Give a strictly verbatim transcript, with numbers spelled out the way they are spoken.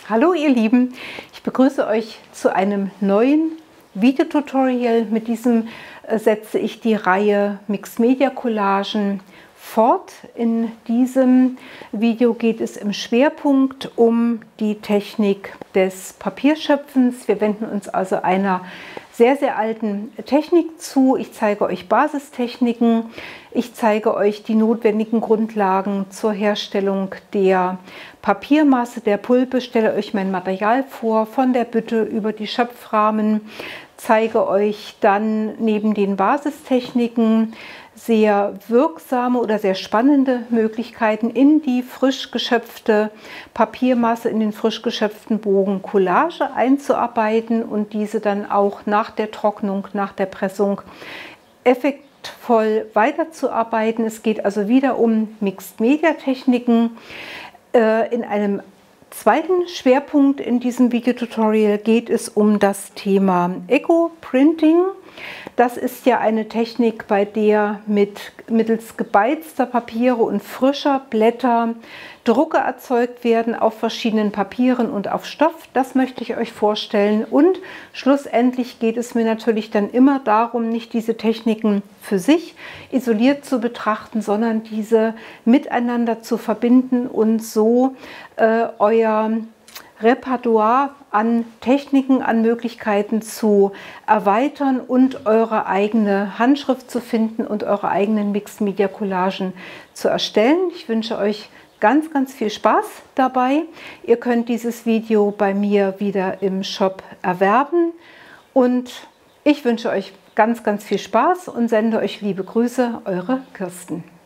Hallo ihr Lieben, ich begrüße euch zu einem neuen Videotutorial. Mit diesem äh, setze ich die Reihe Mixed Media Collagen fort. In diesem Video geht es im Schwerpunkt um die Technik des Papierschöpfens. Wir wenden uns also einer sehr, sehr alten Technik zu. Ich zeige euch Basistechniken. Ich zeige euch die notwendigen Grundlagen zur Herstellung der Papiermasse, der Pulpe, stelle euch mein Material vor, von der Bütte über die Schöpfrahmen, zeige euch dann neben den Basistechniken sehr wirksame oder sehr spannende Möglichkeiten, in die frisch geschöpfte Papiermasse, in den frisch geschöpften Bogen Collage einzuarbeiten und diese dann auch nach der Trocknung, nach der Pressung effektvoll weiterzuarbeiten. Es geht also wieder um Mixed Media Techniken. In einem zweiten Schwerpunkt in diesem Videotutorial geht es um das Thema Eco-Printing. Das ist ja eine Technik, bei der mit, mittels gebeizter Papiere und frischer Blätter Drucke erzeugt werden auf verschiedenen Papieren und auf Stoff. Das möchte ich euch vorstellen. Und schlussendlich geht es mir natürlich dann immer darum, nicht diese Techniken für sich isoliert zu betrachten, sondern diese miteinander zu verbinden und so äh, euer Repertoire an Techniken, an Möglichkeiten zu erweitern und eure eigene Handschrift zu finden und eure eigenen Mixed Media Collagen zu erstellen. Ich wünsche euch ganz, ganz viel Spaß dabei. Ihr könnt dieses Video bei mir wieder im Shop erwerben und ich wünsche euch ganz, ganz viel Spaß und sende euch liebe Grüße, eure Kirsten.